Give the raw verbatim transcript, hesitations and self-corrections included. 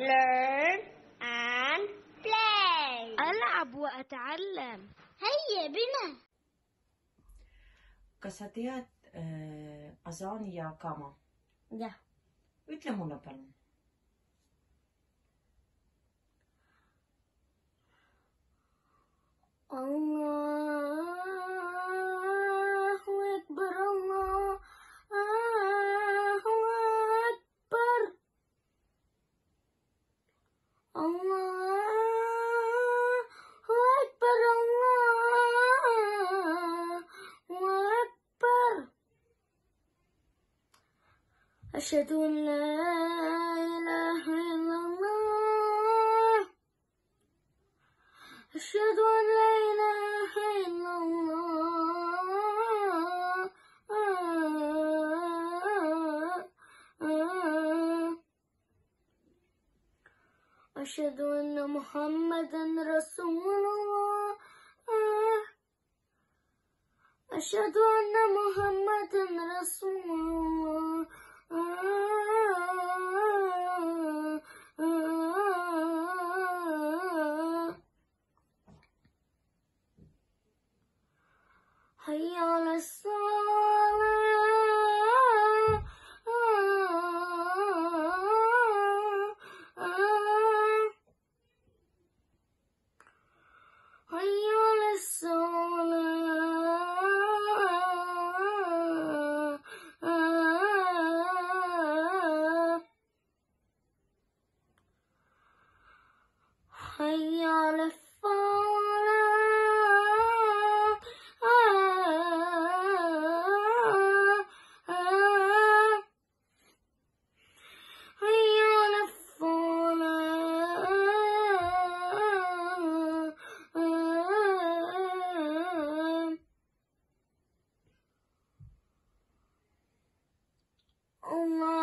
learn and play. ألعب وأتعلم. هيا بنا. Kas sa tead äh, asaani ja kama? Jah. Ütle mulle palun. Allahu Akbar, Allahu Akbar, Allahu Akbar, Allahu Akbar. Ashhadu an la ilaha illallah. أشهد أن لا إله إلا الله. أشهد أن محمدا رسول الله. أشهد أن محمدا رسول الله. حي على الصلاة. حي على الصلاة. حي على Allah